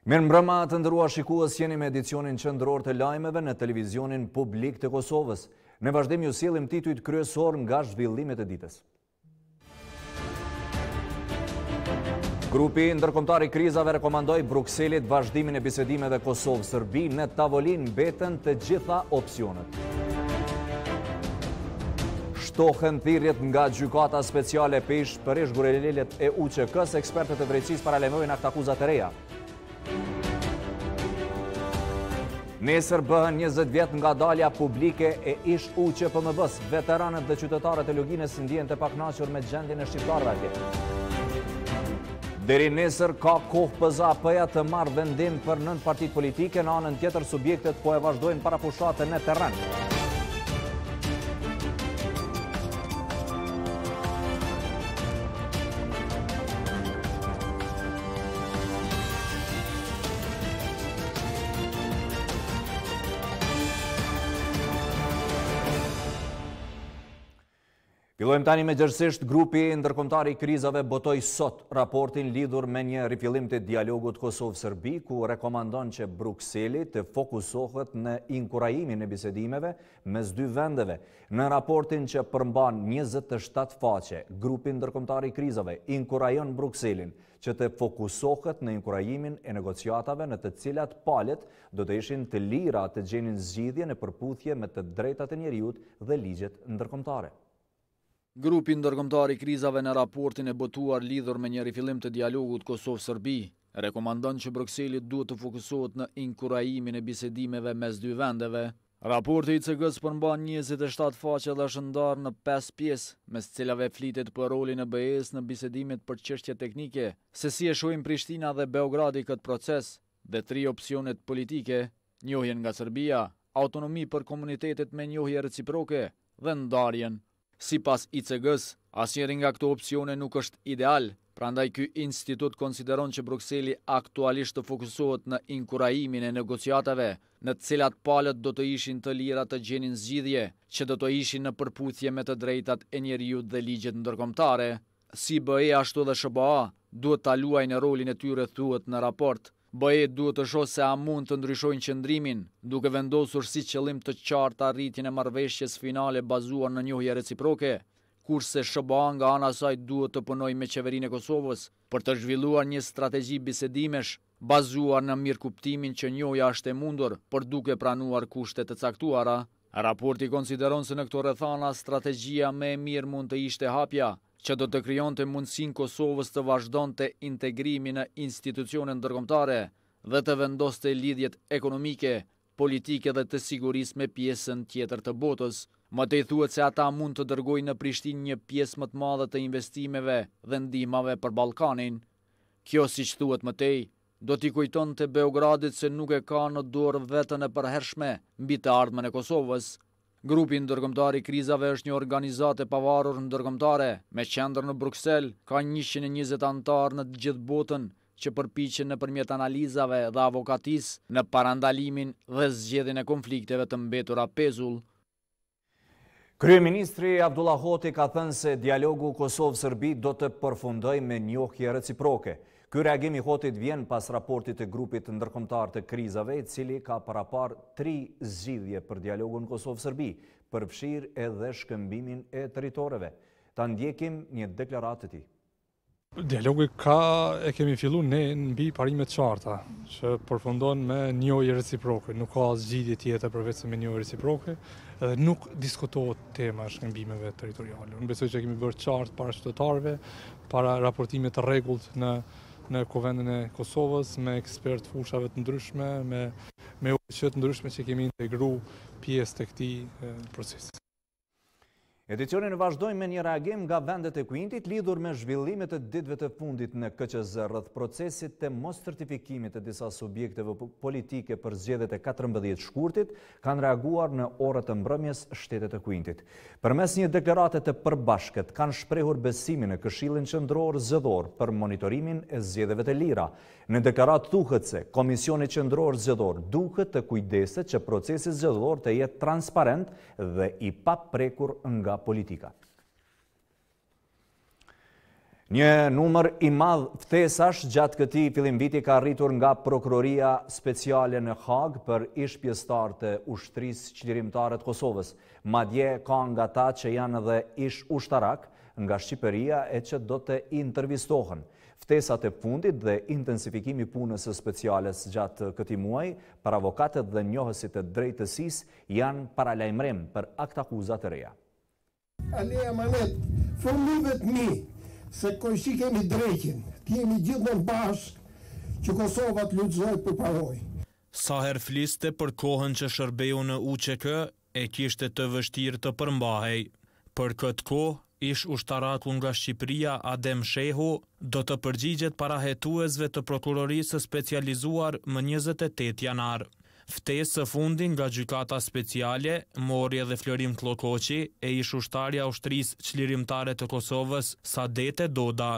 Mirëmbrëma të nderuar shikues, jeni me edicionin qendror të lajmeve në televizionin publik të Kosovës. Në vazhdim ju sjellim titujt kryesor nga zhvillimet e ditës. Grupi ndërkombëtar i krizave rekomandoi Brukselit vazhdimin e bisedimeve Kosovë-Serbi. Në tavolinë mbeten të gjitha opsionet. Shtohen thirrjet nga gjykata speciale pesh për ish-gurelelet e UÇK-s, ekspertët e drejtësisë paralajmërojnë akuzat e reja. Nesër bëhen 20 vjet nga dalja publike e ish UÇPMB-s. Veteranët dhe qytetarët e Luginës ndjehen të pakënaqur me gjendjen e shqiptarëve atje. Deri nesër ka kohë PZAP-ja të marrë vendim për 9 partitë politike, në anën tjetër subjektet po e vazhdojnë parafushatën në terren. Fillojmë tani me gjërësisht. Grupi ndërkombëtar i krizave botoi sot raportin lidhur me një rifillim të dialogut Kosovë-Serbi, ku rekomandon që Brukseli të fokusohet në inkurajimin e bisedimeve mes dy vendeve. Në raportin që përmban 27 faqe, grupi ndërkombëtar i krizave inkurajon Brukselin që të fokusohet në inkurajimin e negociatave në të cilat palët do të ishin të lira të gjenin zgjidhje në përputhje me të drejtat e njerëzit dhe ligjet ndërkombëtare. Grupi ndërkombëtar i krizave në raportin e botuar lidhur me një rifillim të dialogut Kosovë-Serbi rekomandon që Brukseli duhet të fokusohet në inkurajimin e bisedimeve mes dy vendeve. Raporti i ICG-s përmban 27 faqe dhe është ndarë në 5 pjesë, mes cilave flitet për rolin e BE-s në bisedimet për çështje teknike, se si e shohin Prishtina dhe Beogradi këtë proces, dhe 3 opsionet politike: njohjen nga Serbia, autonomi për komunitetet me njohje reciproke dhe ndarjen. Sipas ICG-s, asnjëri nga këto opsione nuk është ideal, prandaj ky institut konsideron që Brukseli aktualisht të fokusohet në inkurajimin e negociatave, në të cilat palët do të ishin të lira të gjenin zgjidhje, që do të ishin në përputhje me të drejtat e njerëzit dhe ligjet ndërkombëtare. Si BE ashtu dhe SBA duhet ta luajnë rolin e tyre, thuhet në raport. BE duhet të shohë se a mund të ndryshojnë qëndrimin, duke vendosur si qëllim të qartë arritjen e marrëveshjes finale bazuar në njohje reciproke, kurse SBA nga ana e saj duhet të punojë me qeverinë e Kosovës për të zhvilluar një strategji bisedimesh bazuar në mirëkuptimin që njohja është e mundur, por duke pranuar kushte të caktuara. Raporti konsideron se në këto rrethana strategjia më e mirë mund të ishte hapja, që do të krijonte mundësinë Kosovës të vazhdonte integrimin në institucione ndërkombëtare dhe të vendoste lidhjet ekonomike, politike dhe të sigurisë me pjesën tjetër të botës. Mëtej thuhet se ata mund të dërgojnë në Prishtinë një pjesë më të madhe të investimeve dhe ndihmave për Ballkanin. Kjo, siç thuhet mëtej, do t'i kujtonte Beogradit se nuk e ka në dorë vetën e përhershme mbi të ardhmen e Kosovës. Grupi ndërkombëtar i krizave është një organizatë e pavarur ndërkombëtare me qendër në Bruksel, ka 120 anëtar në të gjithë botën që përpiqen nëpërmjet analizave dhe avokatisë në parandalimin dhe zgjedhjen e konflikteve të mbetura pezull. Kryeministri Abdullah Hoti ka thënë se dialogu Kosovë-Serbi do të përfundojë me njohje reciproke. Ky reagim i Hotit vjen pas raportit të grupit ndërkombëtar të krizave, i cili ka paraparë 3 zgjidhje për dialogun Kosovë-Serbi, përfshirë edhe shkëmbimin e territoreve. Ta ndjekim një deklaratë të tij. Dialogu e kemi fillu ne mbi parimet qarta, që përfundon me njohje reciproke. Nuk ka zgjidhje tjetër përveç se me njohje reciproke, dhe nuk diskutohet tema shkëmbimeve territoriale. Unë besoj që kemi bërë qartë para qytetarëve, para raportime të rregullt në Kuvendin e Kosovës, me ekspert fushave të ndryshme, me UÇ të ndryshme që kemi integru pjesë të këtij procesi. Edicionin vazhdojmë me një reagim nga vendet e Kuintit lidhur me zhvillimet e ditëve të fundit në KQZ rreth procesit të mos certifikimit të disa subjekteve politike për zgjedhjet e 14 shkurtit, kanë reaguar në orët e mbrëmjes Shtetet e Kuintit. Përmes një deklarate të përbashkët kanë shprehur besimin e Këshillin Qendror Zgjedhor për monitorimin e zgjedhjeve të lira. Në deklaratë thuhet se Komisioni Qendror Zgjedhor duhet të kujdeset që procesi zgjedhor të jetë transparent dhe i paprekur nga politika. Një numër i madh ftesash gjatë këtij fillimviti ka arritur nga Prokuroria Speciale në Hag për ish pjesëtar të ushtrisë çlirimtare të Kosovës. Madje ka nga ta që janë edhe ish ushtarak nga Shqipëria e që do të intervistohen. Ftesat e fundit dhe intensifikimi punës së speciales gjatë këtij muaji për avokatët dhe njohësit e drejtësisë janë paralajmërim për aktakuza të reja. Aleja Manet, formimet mi, se kojshi kemi drejtin, jemi gjithë në bashkë që Kosova të lutzoj për paroj. Sa her fliste për kohën që shërbeu në UÇK, e kishte të vështirë të përmbahej. Për këtë kohë, ish ushtaraku nga Shqipëria Adem Shehu do të përgjigjet para hetuesve të prokurorisë specializuar më 28 janar. Ftesë së fundin nga gjykata speciale mori edhe Florim Kllokoqi e ish ushtarja ushtrisë çlirimtare të Kosovës Sadete Doda.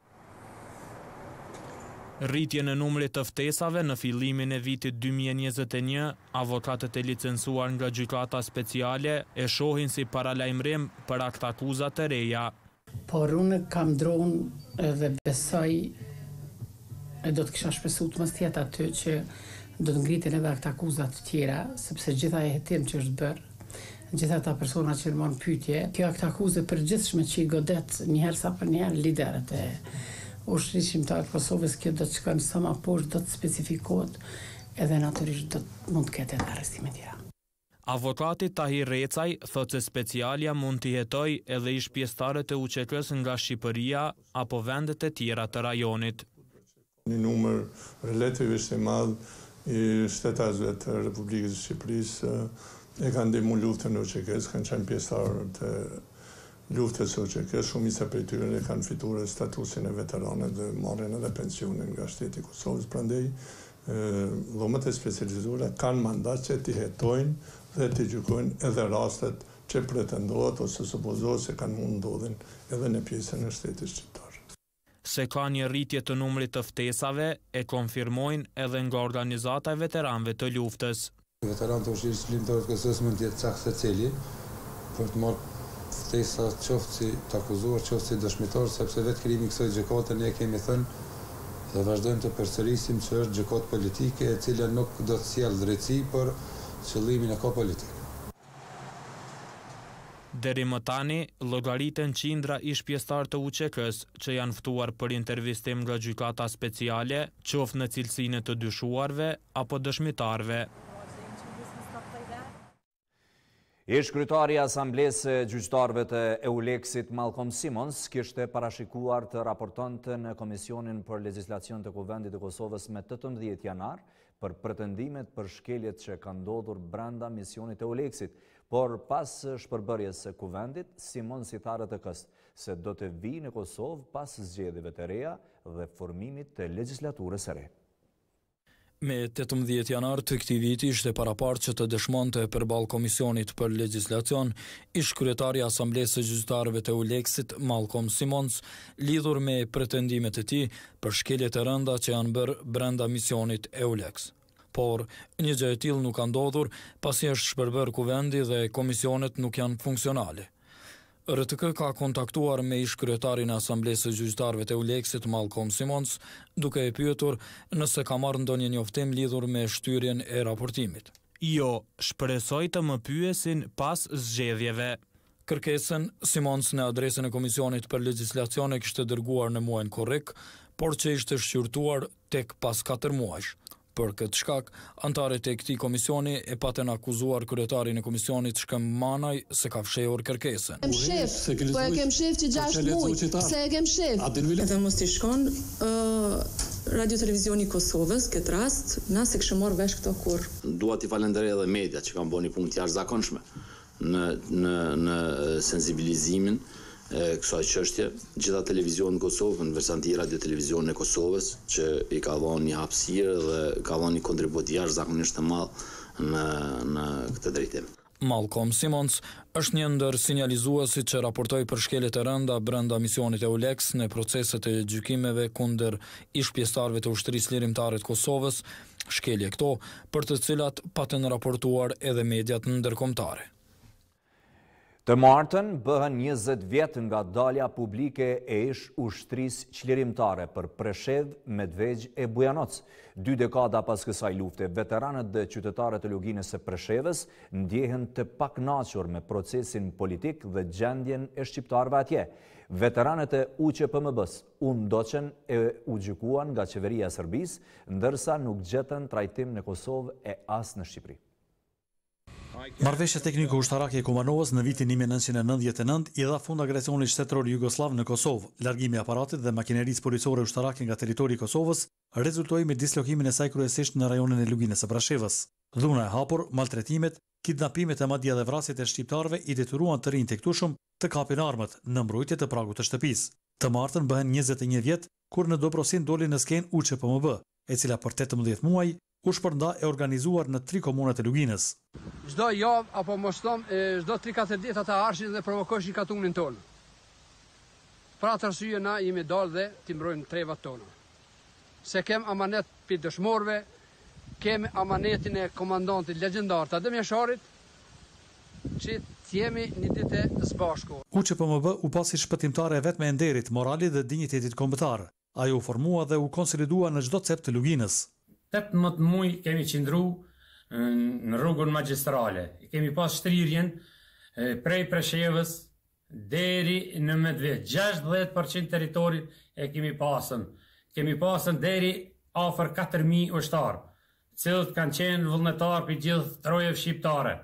Rritje në numrit të ftesave në fillimin e vitit 2021, avokatët e licencuar nga gjykata speciale e shohin si paralajmërim për aktakuza të reja. Por unë kam dronë dhe besoj e do të kisha shpresuar të mos tjetë aty që do të ngriten edhe aktakuzat të tjera, sepse gjitha e hetim që është bërë, gjitha ta persona që në pyetje, kjo aktakuze përgjithshme që i godet njëherë sa për njëherë liderët e ushtrisë shqiptare të Kosovës, kjo do të shkojnë sa më poshtë, do të specifikohet edhe natyrisht mund të ketë edhe arrestime tjera. Avokati Tahir Recaj thotë se specialia mund t'i hetoj edhe ish pjesëtarët e UÇK-s nga Shqipëria apo vendet e tjera të rajonit. Një numër relativisht i madh i shtetasëve të Republikës së Shqipërisë e kanë ndihmuar luftën e UÇK-s, kanë qenë pjesëtarë të luftës së UÇK-s, shumica prej tyre kanë fituar statusin e veteranëve dhe marrin edhe pensionin nga shteti i Kosovës. Prandaj dhomët e specializuara kanë mandat që t'i hetojnë dhe t'i gjykojnë edhe rastet që pretendohet ose supozohet se kanë mund ndodhin edhe në pjesën e shtetit shqiptar. Se ka një rritje të numrit të ftesave e konfirmojnë edhe nga organizata e veteranëve të luftës. Veteranët e ushtrisë çlirimtare të Kosovës mund të jetë cak secili për të marrë ftesa qoftë si të akuzuar, qoftë si dëshmitar, sepse vetë krijimi i kësaj gjykate ne kemi thënë dhe vazhdojmë të përsërisim që është gjykatë politike e cila nuk do të sjellë drejtësi, por qëllimin e ka politik. Deri më tani, llogariten qindra ish pjesëtar të UÇK-s që janë ftuar për intervistim nga gjykata speciale, qoftë në cilësinë të dyshuarve apo dëshmitarve. Ish kryetari i Asamblesë Gjyqtarëve të EULEX-it Malcolm Simons kishte parashikuar të raportonte në Komisionin për Legjislacion të Kuvendit të Kosovës me 18 janar për pretendimet për shkeljet që kanë ndodhur brenda misionit të EULEX-it, por pas shpërbërjes së kuvendit, Simons i tha RTK-s se do të vijë në Kosovë pas zgjedhjeve të reja dhe formimit të legjislaturës së re. Me 18 janar të këtij viti ishte paraparë që të dëshmonte përballë Komisionit për Legjislacion ish kryetari i Asamblesë së Gjyqtarëve të EULEX-it Malcolm Simons lidhur me pretendimet e tij për shkeljet e rënda që janë bërë brenda misionit EULEX. Por një gjë e tillë nuk ka ndodhur pasi është shpërbërë kuvendi dhe komisionet nuk janë funksionale. RTK ka kontaktuar me ish kryetarin e Asamblesë së Gjyqtarëve të EULEX-it Malcolm Simons duke e pyetur nëse ka marrë ndonjë njoftim lidhur me shtyrjen e raportimit. Jo, shpresoj të më pyesin pas zgjedhjeve. Kërkesën Simons në adresën e Komisionit për Legjislacion e kishte dërguar në muajin korrik, por që ishte shqyrtuar tek pas 4 muajsh. Për këtë shkak, antarët e këtij komisioni e patën akuzuar kryetarin e komisionit Shkëm Manaj se ka fshehur kërkesën. Po e kem shef që 6 muaj, pse e kem shef? Edhe mos t'i shkon Radio Televizioni Kosovës, këtë rast, na se kishë marrë vesh këto kur. Dua t'i falenderoj edhe media që kanë bërë një punë të jashtëzakonshme në sensibilizimin kësaj çështje, gjitha televizionet në Kosovë, në veçantë Radio Televizion e Kosovës, që i ka dhënë një hapësirë dhe ka dhënë një kontribut jashtëzakonisht të madh në këtë drejtim. Malcolm Simons është një ndër sinjalizuesit që raportoi për shkeljet e rënda brenda misionit EULEX në proceset e gjykimeve kundër ish pjesëtarëve të ushtrisë lirimtare të Kosovës, shkelje këto për të cilat patën raportuar edhe mediat ndërkombëtare. Të martën bëhen 20 vjet nga dalja publike e ish ushtrisë çlirimtare për Preshevë, Medvegjë e Bujanoc. 2 dekada pas kësaj lufte, veteranët dhe qytetarët e luginës së Preshevës ndjehen të pakënaqur me procesin politik dhe gjendjen e shqiptarëve atje. Veteranët e UÇPMB-s u ndoqën e u gjykuan nga qeveria e Serbisë, ndërsa nuk gjetën trajtim në Kosovë e as në Shqipëri. Marrëveshja tekniko-ushtarake e Kumanovës në vitin 1999 i dha fund agresionit shtetëror jugoslav në Kosovë. Largimi i aparatit dhe makinerisë policore ushtarake nga territori i Kosovës rezultoi me dislokimin e saj kryesisht në rajonin e luginës së Preshevës. Dhuna e hapur, maltretimet, kidnapimet e madje edhe vrasjet e shqiptarëve i detyruan të rinj të këtushëm të kapin armët në mbrojtje të pragut të shtëpisë. Të martën bëhen 21 vjet kur në Dobrosin doli në skenë UÇPMB, e cila për 18 muaj u shpërnda e organizuar në 3 komunat e luginës. Çdo javë apo mos thom çdo 3-4 ditë ata arshin dhe provokojnë katunin tonë. Për atë arsye na jemi dalë dhe t'i mbrojmë trevat tona. Se kem amanet për dëshmorëve, kem amanetin e komandantit legjendar të Dëmjasharit, që t'jemi një ditë së bashku. UÇPMB u pasi shpëtimtare e vetme e nderit, moralit dhe dinjitetit kombëtar. Ajo u formua dhe u konsolidua në çdo cep të luginës. 18 muaj kemi qëndru në rrugën magjistrale. Kemi pas shtrirjen prej Preshevës deri në Medvegjë. 60% territorit e kemi pasën. Kemi pasën deri afër 4.000 ushtarë, cilët kanë qenë vullnetarë për gjithë trojeve shqiptare.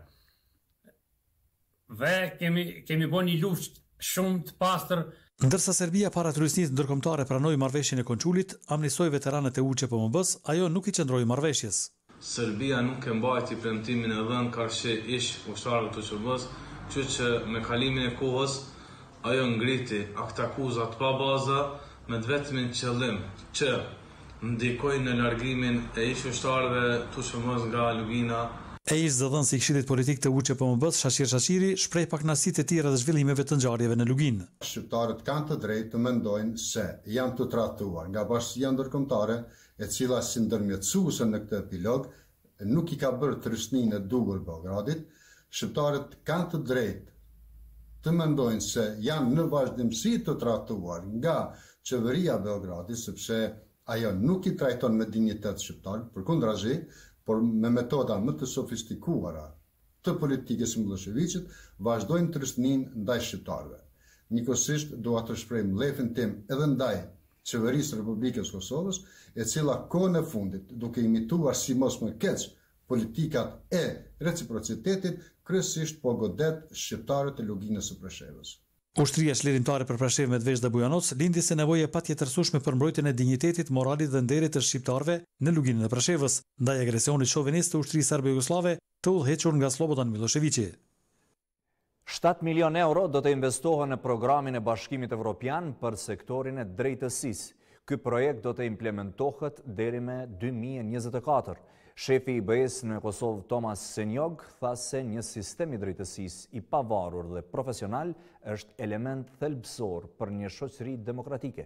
Dhe kemi bërë një luftë shumë të pastër. Ndërsa Serbia para trysnisë ndërkombëtare pranoi marrëveshjen e Konçulit, amnistoi veteranët e UÇPMB-s, ajo nuk i qëndroi marrëveshjes. Serbia nuk e mbajti premtimin e dhënë karshi ish ushtarëve të UÇPMB-s, që me kalimin e kohës ajo ngriti aktakuzat pa baza me vetmin qëllim që ndikojnë në largimin e ish ushtarëve të UÇPMB-s nga lugina. E ish zëdhënësi i Këshillit Politik të UÇPMB-s, Shashir Shashiri, shpreh pakënaqësitë e tjera dhe zhvillimeve të ngjarjeve në Luginë. Shqiptarët kanë të drejtë të mendojnë se janë të trajtuar nga bashkia ndërkombëtare, e cila si ndërmjetësuese në këtë epilog nuk i ka bërë trysninë e duhur Beogradit. Shqiptarët kanë të drejtë të mendojnë se janë në vazhdimsi të trajtuar nga qeveria e Beogradit, sepse ajo nuk i trajton me dinjitet shqiptarët, përkundrazi, por me metoda më të sofistikuara të politikës së Miloševićit vazhdojnë trysninë ndaj shqiptarëve. Njëkohësisht dua të shpreh mbledhjen tim edhe ndaj qeverisë së Republikës së Kosovës, e cila kohën e fundit, duke imituar si mos më keq politikat e reciprocitetit, kryesisht po godet shqiptarët e luginës së Preshevës. Ushtria çlirimtare për Preshevë, Medvegjë dhe Bujanoc lindi se nevojë patjetërsueshme për mbrojtjen e dinjitetit, moralit dhe nderit të shqiptarëve në luginën e Preshevës, ndaj agresionit shovinist të ushtrisë serbe-jugoslave të udhëhequr nga Slobodan Miloševići. 7 milion euro do të investohen në programin e Bashkimit Evropian për sektorin e drejtësisë. Ky projekt do të implementohet deri me 2024. Shefi i BE-s në Kosovë, Tomas Senjog, tha se një sistem i drejtësisë i pavarur dhe profesional është element thelbësor për një shoqëri demokratike.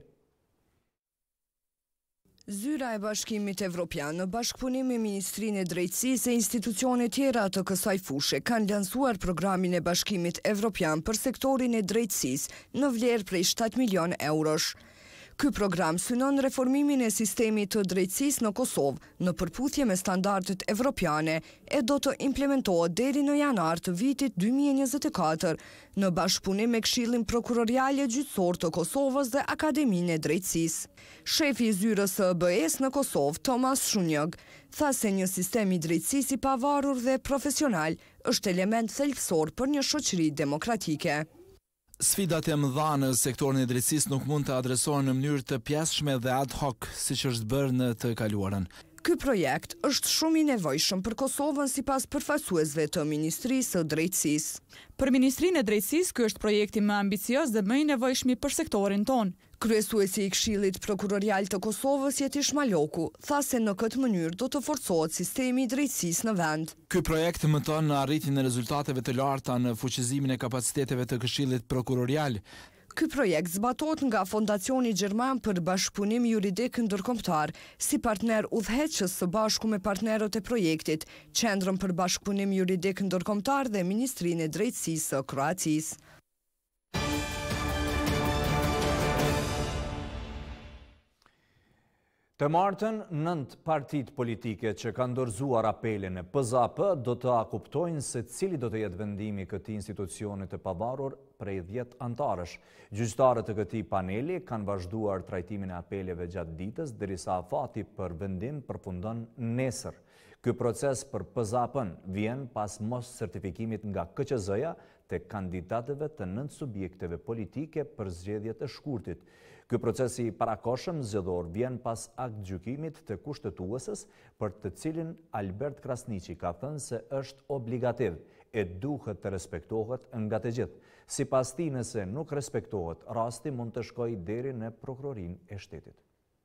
Zyra e Bashkimit Evropian në bashkëpunim me Ministrinë e Drejtësisë e institucione tjera të kësaj fushe kanë lansuar programin e Bashkimit Evropian për sektorin e drejtësisë në vlerë prej 7 milion eurosh. Ky program synon reformimin e sistemit të drejtësisë në Kosovë në përputhje me standardet evropiane e do të implementohet deri në janar të vitit 2024 në bashkëpunim me Këshillin Prokurorial Gjyqësor të Kosovës dhe Akademinë e Drejtësisë. Shefi i zyrës së BE-s në Kosovë, Tomas Shunjog, tha se një sistem i drejtësisë i pavarur dhe profesional është element thelbësor për një shoqëri demokratike. Sfidat e mëdha në sektorin e drejtësisë nuk mund të adresohen në mënyrë të pjesshme dhe ad hoc, siç është bërë në të kaluarën. Ky projekt është shumë i nevojshëm për Kosovën sipas përfaqësuesve të Ministrisë së Drejtësisë. Për Ministrinë e Drejtësisë, ky është projekti më ambicioz dhe më i nevojshëm për sektorin tonë. Kryesuesi i Këshillit Prokurorial të Kosovës, Jetish Maloku, tha se në këtë mënyrë do të forcohet sistemi i drejtësisë në vend. Ky projekt mëton në arritjen e rezultateve të larta në fuqizimin e kapaciteteve të Këshillit Prokurorial. Ky projekt zbatohet nga Fondacioni Gjerman për Bashkëpunim Juridik Ndërkombëtar, si partner udhëheqës së bashku me partnerët e projektit, Qendrën për Bashkëpunim Juridik Ndërkombëtar dhe Ministrinë e Drejtësisë së Kroacisë. Të martën, 9 partit politike që kanë dorëzuar apelin e PZAP do të akuptojnë se cili do të jetë vendimi këtij institucionit të pavarur prej 10 antarësh. Gjyqtarët e këtij paneli kanë vazhduar trajtimin e apeleve gjatë ditës, derisa afati për vendim përfundon nesër. Ky proces për PZAP-n vjen pas mos certifikimit nga KQZ-ja të kandidatëve të 9 subjekteve politike për zgjedhjet e shkurtit. Ky procesi parakoshëm zgjedhor vjen pas akt gjykimit të kushtetuesës për të cilin Albert Krasniqi ka thënë se është obligativ e duhet të respektohet nga të gjithë. Sipas tij, nëse nuk respektohet, rasti mund të shkojë deri në prokurorinë e shtetit.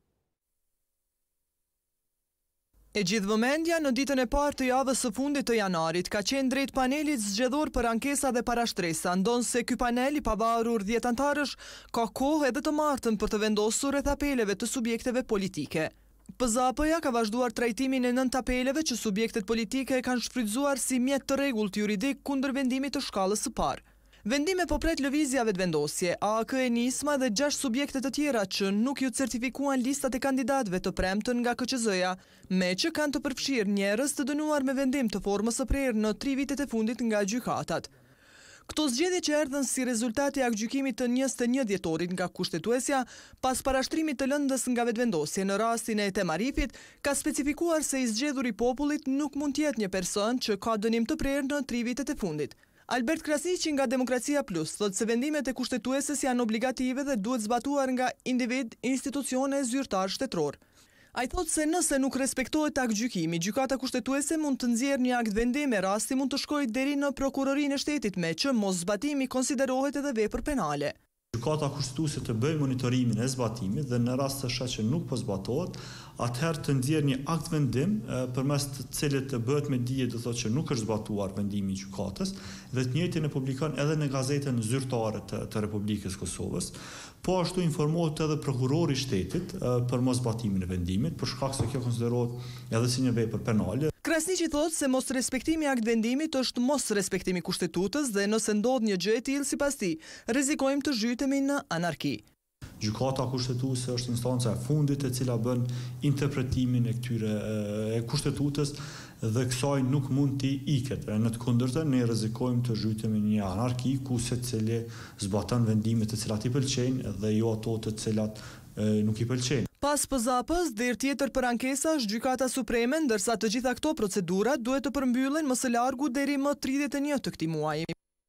E gjithë vëmendja në ditën e parë të javës së fundit të janarit ka qenë drejt panelit zgjedhor për ankesa dhe parashtresa, ndonë se ky panel i pavarur 10 antarësh ka kohë edhe të martën për të vendosur rreth apeleve të subjekteve politike. PZAP-ja ka vazhduar trajtimin e 9 apeleve që subjektet politike kanë shfrytzuar si mjet të rregullt juridik kundër vendimit të shkallës së parë. Vendime po pret lëvizjave të vendosje, AK e Nisma dhe 6 subjekte të tjera që nuk ju certifikuan listat e kandidatëve të premtën nga KQZ-ja, me që kanë të përfshirë njerëz të dënuar me vendim të formës së prerë në 3 vitet e fundit nga gjykatat. Këto zgjedhje që erdhën si rezultati i aktgjykimit të 21 dhjetorit nga kushtetuesja, pas parashtrimit të lëndës nga vetvendosje në rastin e Temarifit, ka specifikuar se i zgjedhur i popullit nuk mund të jetë një person që ka dënim të prerë në 3 vitet e fundit. Albert Krasniqi nga Demokracia Plus thotë se vendimet e kushtetuesës janë obligative dhe duhet zbatuar nga individ, institucione e zyrtar shtetëror. Ai thotë se nëse nuk respektohet aktgjykimi, gjykata kushtetuese mund të nxjerrë një akt vendim e rasti mund të shkojë deri në prokurorinë e shtetit, me që moszbatimi konsiderohet edhe vepër penale. Gjykata kushtetuese të bëjë monitorimin e zbatimit dhe në rast të që nuk po zbatohet, atëherë të nxjerrë një akt vendim përmes të cilit të bëhet me dije do thotë që nuk është zbatuar vendimi i gjykatës dhe të njëjtin e publikon edhe në gazetën zyrtare të Republikës Kosovës. Po ashtu informohet edhe prokurori i shtetit për moszbatimin e vendimit, për shkak se kjo konsiderohet edhe si një vepër penale. Krasniqi thotë se mos respektimi i akt vendimit është mos respektimi kushtetutës dhe nëse ndodh një gjë e tillë sipas tij, rrezikojmë të zhytemi në anarki. Gjykata kushtetuese është instanca e fundit e cila bën interpretimin e këtyre e kushtetutës dhe kësaj nuk mund t'i iket. Në të kundërtën ne rrezikojmë të zhytemi në një anarki ku secili zbaton vendimet të cilat i pëlqejnë dhe jo ato të cilat nuk i pëlqejnë. Pas PZAP-s, derë tjetër për ankesa është Gjykata Supreme, ndërsa të gjitha këto procedurat duhet të përmbyllen më së largu deri më 31 të këtij muaji.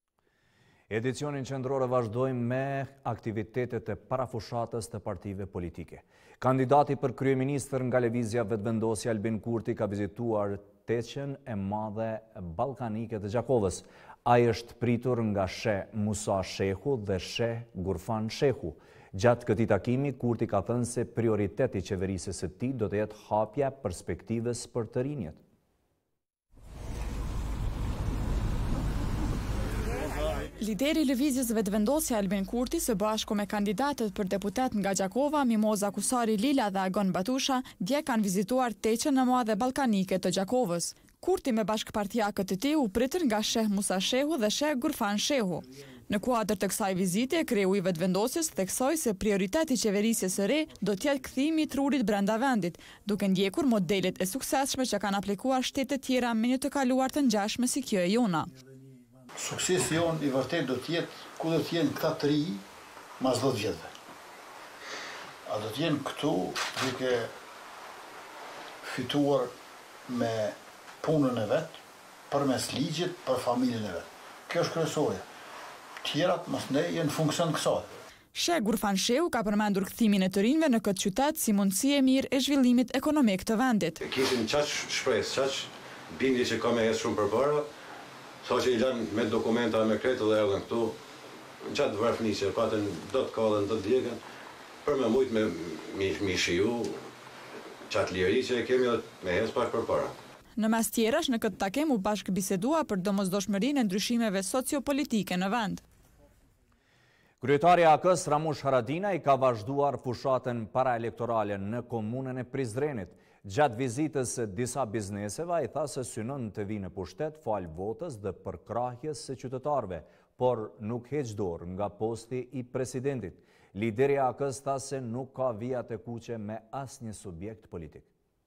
Edicionin qendror vazhdojmë me aktivitetet e parafushatës të partive politike. Kandidati për kryeministër nga lëvizja vetëvendosje Albin Kurti ka vizituar teqen e madhe ballkanike të Gjakovës. Ai është pritur nga sheh Musa Shehu dhe sheh Gurfan Shehu. Gjatë këtij takimi, Kurti ka thënë se prioriteti i qeverisë së tij do të jetë hapja e perspektivës për të rinjët. Lideri i lëvizjes vetëvendosje Albin Kurti së bashku me kandidatët për deputet nga Gjakova, Mimoza Kusari Lila dhe Agon Batusha, dje kanë vizituar teqen e madhe ballkanike të Gjakovës. Kurti me bashkëpartiakët e tij u pritën nga sheh Musa Shehu dhe sheh Gurfan Shehu. Në kuadër të kësaj vizite, kreu i vetëvendosjes theksoi se prioriteti i qeverisë së re do të jetë kthimi i trurit brenda vendit, duke ndjekur modelet e suksesshme që kanë aplikuar shtetet tjera me një të kaluar të ngjashme si kjo e jona. Suksesi jonë i vërtet do të jetë ku do të jenë këta të ri mas 10 vjetëve. A do të jenë këtu duke fituar me punën e vetë, përmes ligjit për familjen e vetë. Kjo është kryesorja. Tjerat mas ne jenë funksion kësaj. Sheh Gurfan Shehu ka përmendur kthimin e të rinjve në këtë qytet si mundësi e mirë e zhvillimit ekonomik të vendit. Kishim qaq shpresë, qaq bindje që ka me jetë shumë përpara, sa që i lanë me dokumenta me kretë dhe erdhen këtu, në qatë vërfnisje, patën do të kallën, do të djegën, për me mujtë me shiju, qatë liri që kemi dhe me hes pak përpara. Në mes tjerash, në këtë takim u bashkëbisedua për domosdoshmërinë e ndryshimeve sociopolitike në vend. Kryetari AK-s Ramush Haradinaj ka vazhduar fushatën paraelektorale në komunën e Prizrenit. Gjatë vizitës së disa bizneseve, ai tha se synon të vinë në pushtet fal votës dhe përkrahjes së qytetarëve, por nuk heq dorë nga posti i presidentit. Lideri i AK-s tha se nuk ka vija të kuqe me asnjë subjekt politik.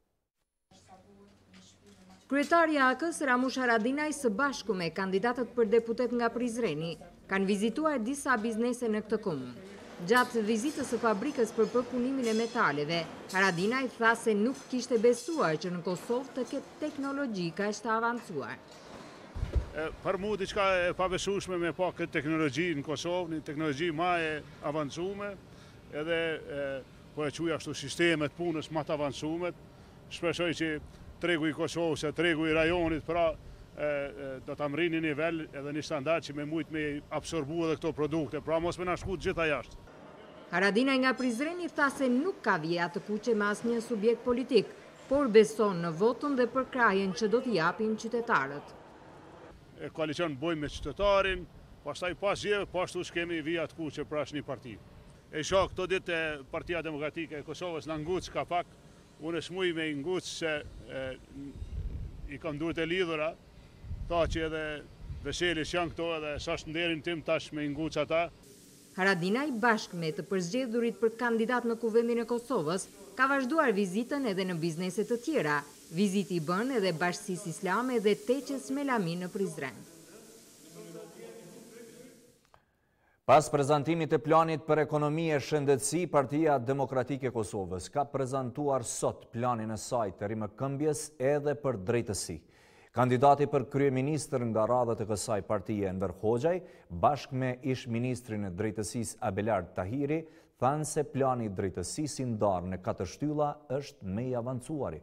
Kryetari i AK-s Ramush Haradinaj së bashku me kandidatët për deputet nga Prizreni kanë vizituar disa biznese në këtë komunë. Gjatë vizitës së fabrikës për përpunimin e metaleve, Haradinaj tha se nuk kishte besuar që në Kosovë të ketë teknologji kaq të avancuar. Për mu diçka e pabesueshme me pa këtë teknologji në Kosovë, një teknologji ma e avancume, edhe po e quaj ashtu sistemet punës ma të avancume. Shpresoj që tregu i Kosovës e tregu i rajonit pra do të amrin një nivel edhe një standard që me mujt me absorbu edhe këto produkte, pra mos me nashku të gjitha jashtë. Haradinaj nga Prizreni tha se nuk ka vija të kuqe me asnjë subjekt politik, por beson në votën dhe përkrahjen që do t'i japin qytetarët. Koalicion bojmë me qytetarin, pastaj pas gjeve, pashtu s'kemi vija të kuqe për asnjë parti. E shoh këto ditë Partia Demokratike e Kosovës na nguc ka pak, unë smuj me nguc se i kam duhet e lidhura, ta që edhe Veselis janë këto edhe sa shënderin tim tash me nguc ata. Haradinaj bashkë me të përzgjedhurit për kandidat në Kuvendin e Kosovës ka vazhduar vizitën edhe në bizneset të tjera. Viziti i bën edhe Bashkisë Islame dhe Teqes Melami në Prizren. Pas prezantimit të planit për ekonomi e shëndetësi, Partia Demokratike e Kosovës ka prezantuar sot planin e saj të rimëkëmbjes edhe për drejtësi. Kandidati për kryeministër nga radhët e kësaj partije Enver Hoxhaj, bashkë me ish-ministrin e drejtësisë Abelard Tahiri, thanë se plani i drejtësisë i ndarë në 4 shtylla është më i avancuari.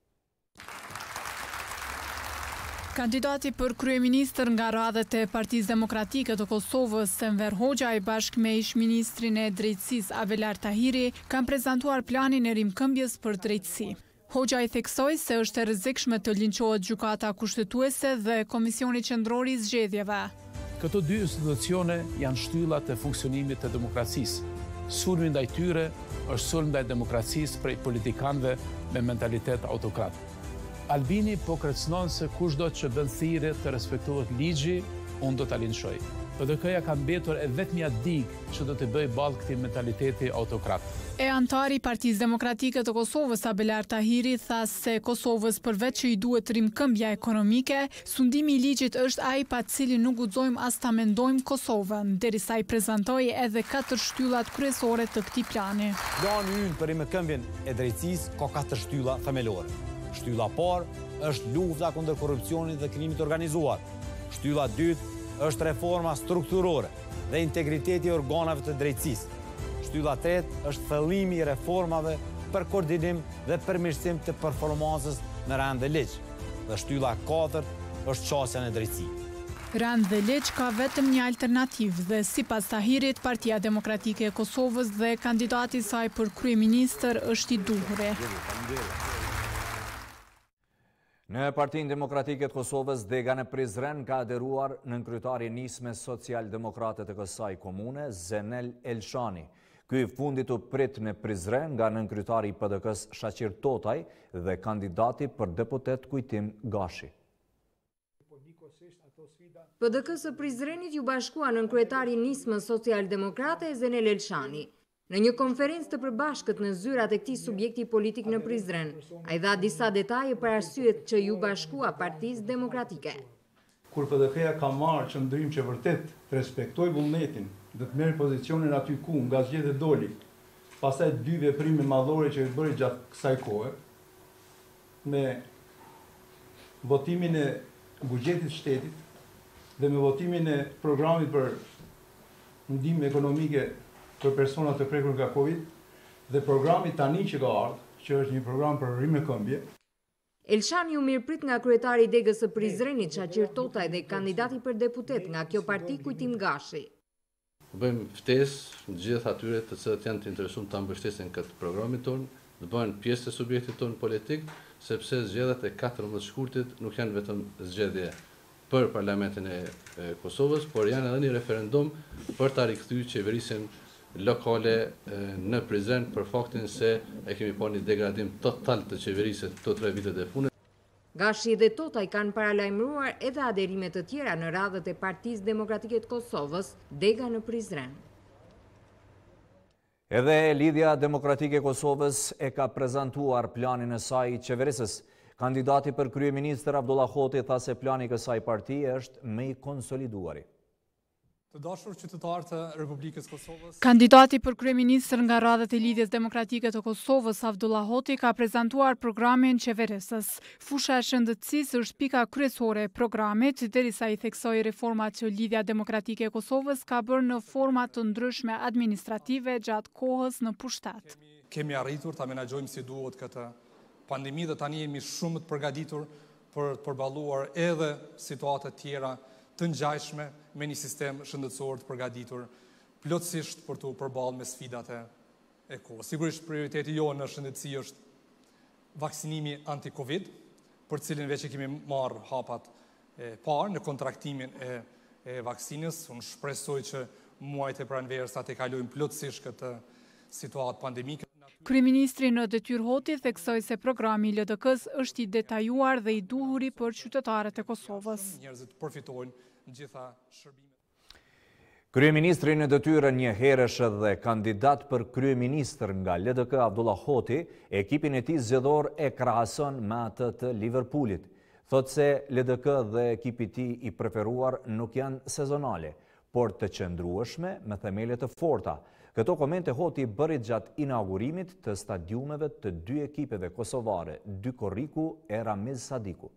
Kandidati për kryeministër nga radhët e Partisë Demokratike të Kosovës, Enver Hoxhaj, bashkë me ish-ministrin e drejtësisë Abelard Tahiri, kanë prezantuar planin e rimkëmbjes për drejtësi. Hoxhaj theksoi se është e rrezikshme të linçohet gjykata kushtetuese dhe Komisioni Qendror i Zgjedhjeve. Këto dy institucione janë shtyllat e funksionimit të demokracisë. Sulmi ndaj tyre është sulm ndaj demokracisë prej politikanëve me mentalitet autokrat. Albini po kërcënon se kushdo që bën thirrje të respektohet ligji, unë do ta linçoj. PDK-ja ka mbetur e vetmja digë që do të bëj ballë këtij mentaliteti autokrat. E antari i Partisë Demokratike të Kosovës, Abelard Tahiri, tha se Kosovës përveç që i duhet rimkëmbja ekonomike, sundimi i ligjit është ai pa cilin nuk guxojmë as ta mendojmë Kosovën, derisa i prezantoi edhe 4 shtyllat kryesore të këtij plani. Plani ynë për rimkëmbjen e drejtësisë ka 4 shtylla themelore. Shtylla parë është lufta kundër korrupsionit dhe krimit organizuar. Shtylla dytë është reforma strukturore dhe integriteti i organeve të drejtësisë. Shtylla tretë është thellimi i reformave për koordinim dhe përmirësim të performancës në rand dhe ligj. Dhe shtylla katërt është çështja e drejtësisë. Rand dhe ligj ka vetëm një alternativë dhe sipas Tahirit, Partia Demokratike e Kosovës dhe kandidati i saj për kryeministër është i duhuri. Në Partinë Demokratike të Kosovës, Dega në Prizren ka aderuar nënkryetari nisme social-demokrate të kësaj komune, Zenel Elshani. Ky fundit u prit në Prizren nga nënkryetari i PDK-s Shaqir Totaj dhe kandidati për deputet Kujtim Gashi. PDK-s së Prizrenit ju bashkua nënkryetari i nismës social-demokrate Zenel Elshani. Në një konferencë të përbashkët në zyrat e këtij subjekti politik në Prizren, ai dha disa detaje për arsyet që ju bashkua Partisë Demokratike. Kur PDK-ja ka marrë qëndrim që vërtet të respektoj vullnetin dhe të merr pozicionin aty ku nga zgjedhjet doli, pastaj 2 veprime madhore që i bëri gjatë kësaj kohe, me votimin e buxhetit shtetit dhe me votimin e programit për ndihmë ekonomike për personat të prekur nga Covid dhe programi tani që ka ardhur, që është një program për rimëkëmbje. Elshani u mirëprit nga kryetari i Degës së Prizrenit Shaqir Totaj dhe kandidati për deputet nga kjo parti Kujtim Gashi. Bëjmë ftesë në gjithë atyre të cilët janë të interesuar ta mbështesin këtë programin tonë, të bëhen pjesë të subjektit tonë politik, sepse zgjedhjet e 14 shkurtit nuk janë vetëm zgjedhje për Parlamentin e Kosovës, por janë edhe një referendum për ta rikthyer qeverisjen lokale në Prizren për faktin se e kemi pa një degradim total të qeverisë këto 3 vitet e fundit. Gashi dhe Totaj kanë paralajmëruar edhe aderimet të tjera në radhët e Partisë Demokratike të Kosovës, Dega në Prizren. Edhe Lidhja Demokratike e Kosovës e ka prezantuar planin e saj qeverisës. Kandidati për kryeministër Abdullah Hoti tha se plani i kësaj partie është më i konsoliduari. Të dashur qytetarë të Republikës Kosovës. Kandidati për kryeministër nga radhët e Lidhjes Demokratike të Kosovës, Abdullah Hoti, ka prezantuar programin qeverisës. Fusha e shëndetësisë është pika kryesore e programit, derisa i theksoi reformat që Lidhja Demokratike e Kosovës ka bërë në forma të ndryshme administrative gjatë kohës në pushtet. Kemi arritur ta menaxhojmë si duhet këtë pandemi dhe tani jemi shumë të përgatitur për të përballuar edhe situata të tjera të ngjashme me një sistem shëndetësor të përgatitur plotësisht për të përballur me sfidat e kohës. Sigurisht prioriteti jonë në shëndetësi është vaksinimi anti-Covid, për cilin veç e kemi marrë hapat e parë në kontraktimin e vaksinës. Unë shpresoj që muajt e pranverës të kalojmë plotësisht këtë situatë pandemike. Kryeministri në detyrë Hoti theksoi se programi i LDK-s është i detajuar dhe i duhuri për qytetarët e Kosovës. Njerëzit përfitojnë gjitha shërbimet. Kryeministri në detyrë një herësh dhe kandidat për kryeministër nga LDK Abdullah Hoti, ekipin e tij zgjedhor e krahason me atë të Liverpoolit. Thotë se LDK dhe ekipi i tij i preferuar nuk janë sezonale, por të qëndrueshme me themele të forta. Këto komente Hoti bëri gjatë inaugurimit të stadiumeve të 2 ekipeve kosovare, Dy Korriku e Ramiz Sadiku.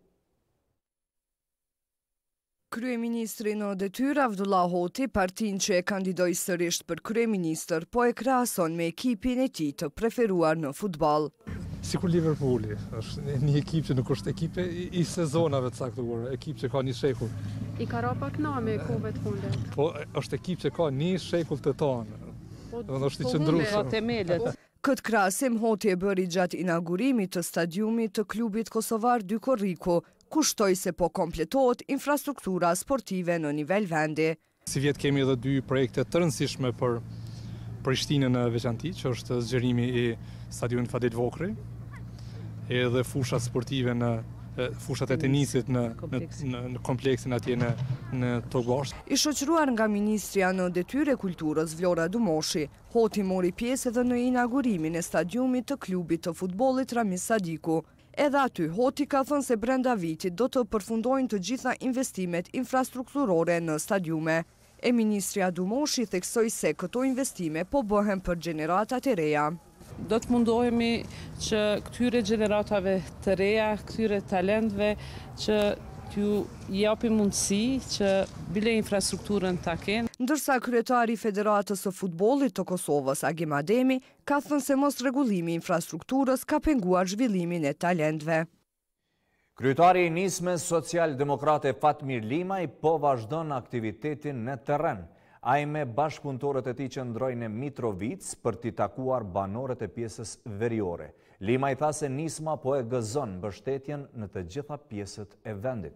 Kryeministri në detyrë Abdullah Hoti, partin që e kandidoi sërish për kryeministër, po e krahason me ekipin e tij të preferuar në futball. Sikur Liverpooli, është një ekip që nuk është ekipe i sezonave të caktuara, ekip që ka një shekull. I ka ra pak name kohëve të fundit. Po është ekip që ka një shekull të tonë. Është i qëndrueshëm. Këtë krahasim Hoti e bëri gjatë inaugurimit të stadiumit të klubit kosovar Dy Korriku, kushtoi se po kompletohet infrastruktura sportive në nivel vendi. Si vjet kemi edhe 2 projekte të rëndësishme për Prishtinën në veçanti, që është zgjerimi i stadionit Fadil Vokri, edhe fushat sportive në fushat e tenisit në kompleksin atje në Togosh. I shoqëruar nga Ministria në detyrë e kulturës Vlora Dumoshi, Hoti mori pjesë edhe në inaugurimin e stadiumit të klubit të futbollit Ramiz Sadiku. Edhe aty, Hoti ka thënë se brenda vitit do të përfundojnë të gjitha investimet infrastrukturore në stadiume. E Ministria Dumoshi theksoi se këto investime po bëhen për gjeneratat e reja. Do të mundohemi që këtyre gjeneratave të reja, këtyre talentve, që t'ju japim mundësi që bile infrastrukturën ta kenë. Ndërsa kryetari i Federatës së Futbollit të Kosovës, Agim Ademi, ka thënë se mos rregullimi i infrastrukturës ka penguar zhvillimin e talentve. Kryetari i nismes social-demokrate Fatmir Limaj po vazhdon aktivitetin në terren. Ai me bashkëpunëtorët e tij qëndrojnë në Mitrovic për t'i takuar banorët e pjesës veriore. Limaj tha se nisma po e gëzon mbështetjen në të gjitha pjesët e vendit.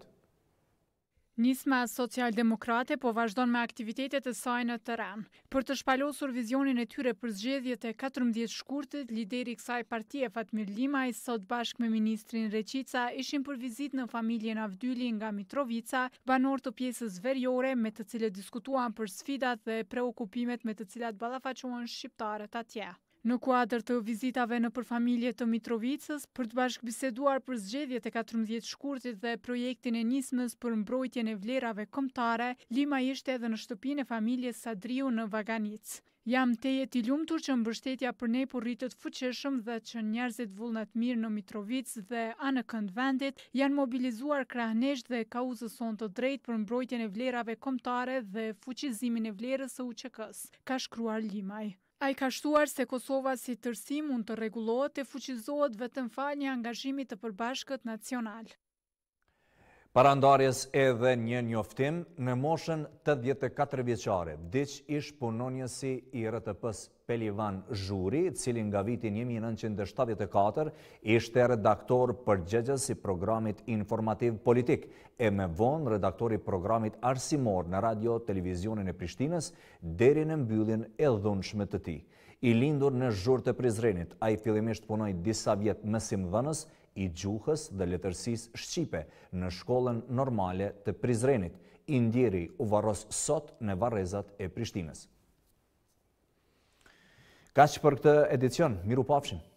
Nisma social-demokrate po vazhdon me aktivitetet e saj në terren. Për të shpalosur vizionin e tyre për zgjedhjet e 14 shkurtit, lideri i kësaj partie Fatmir Limaj sot bashkë me ministrin Reqica ishin për vizitë në familjen Avdyli nga Mitrovica, banorë të pjesës veriore me të cilët diskutuan për sfidat dhe preokupimet me të cilat ballafaqohen shqiptarët atje. Në kuadër të vizitave në përfamilje të Mitrovicës, për të bashkëbiseduar për zgjedhjet e 14 shkurtit dhe projektin e nismës për mbrojtjen e vlerave kombëtare, Lima ishte edhe në shtëpinë e familjes Sadriu në Vaganic. Jam tejet i lumtur që mbështetja për ne po rritet fuqishëm dhe që njerëzit vullnet mirë në Mitrovic dhe anë kënd vendit janë mobilizuar krahnesht dhe kauzëson të drejt për mbrojtjen e vlerave kombëtare dhe fuqizimin e vlerës së UÇK-s, ka shkruar Limaj. Ai ka shtuar se Kosova si tërësi mund të rregullohet e fuqizohet vetëm fal një angazhimi të përbashkët nacional. Parandarjes edhe një njoftim në moshën 84 vjeçare, vdiq ish punonjësi i RTP-s Pelivan Zhuri, cili nga vitin 1974 ishte redaktor përgjegjës i programit informativ politik, e me vonë redaktori programit arsimor në radio televizionin e Prishtinës, deri në mbylljen e dhunshme të tij. I lindur në Zhurë të Prizrenit, ai fillimisht punoi disa vjet mësimdhënës i gjuhës dhe letërsisë shqipe në shkollën normale të Prizrenit. I ndjeri u varros sot në varrezat e Prishtinës. Kaq për këtë edicion, miru pafshim.